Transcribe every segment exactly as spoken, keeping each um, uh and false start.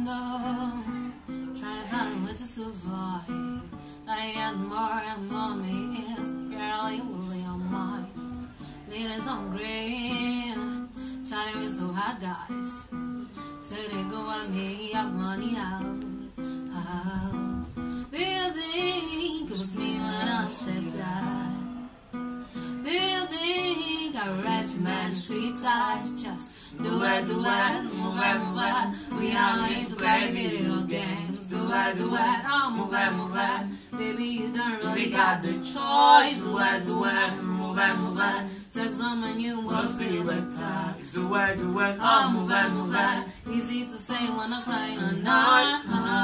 low, trying to find a way to survive. I got more and mommy is barely losing your mind. Leaders on green, shining with so hot guys. Say they go at me, have money out. How do you think it was me when I said that? Do you think I read some man sweet eyes? Just do it, do it, move it, move it. We all need to play video games. Do it, do it, oh move it, move it. Baby, you don't really got the choice. Do it, do it, move it, move it. Text someone you will feel it tight. Do it, do it, oh move it, move it. Easy to say when I cry or not.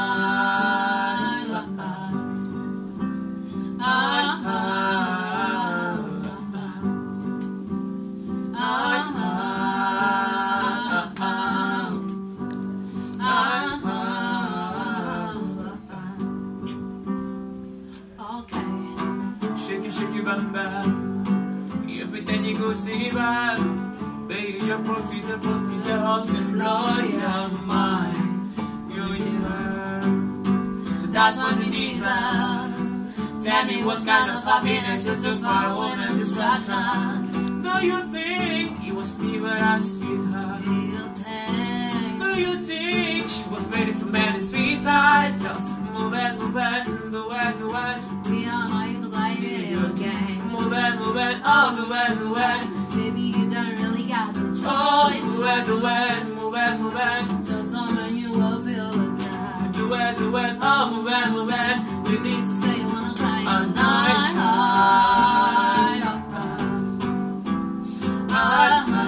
Shake it, shake it, bam, bam. You pretend you go see bam. Baby, your profit, your profit, your house and blow your mind. You into her. So that's what you deserve. Tell me what kind of happiness you took for a woman distraction. Do you think it was me when I was with her? Do you think? Do you think she was ready for many sweet eyes? Just move it, move it, do it, do it. We all know you to play video games. Move it, move it, oh do it, do it. Baby, you don't really got the choice. Do it, do it, move it, move it. Tell someone you will feel the time. Do it, do it, oh move it, move it. Easy to say you wanna cry all all night. night. Ah, ah,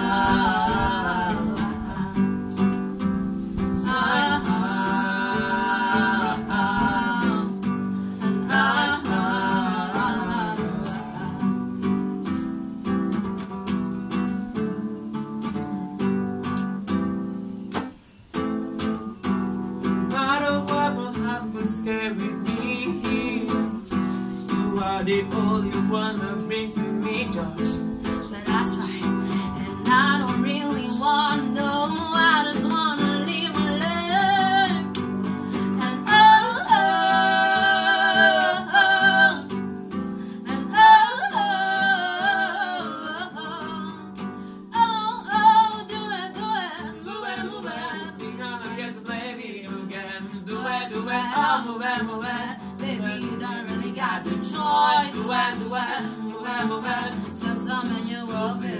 stay with me. You are the only one that brings me joy. But that's right, and I don't really want no. I just wanna live my life. And oh, oh, oh, and oh, oh, oh, oh, oh, do it, do it, move it, move it. We gonna get to play video again. Do it, do it, Oh, oh move it, move it. baby, you don't really got the choice. Do it, do it, move it, move it. Tell someone you will feel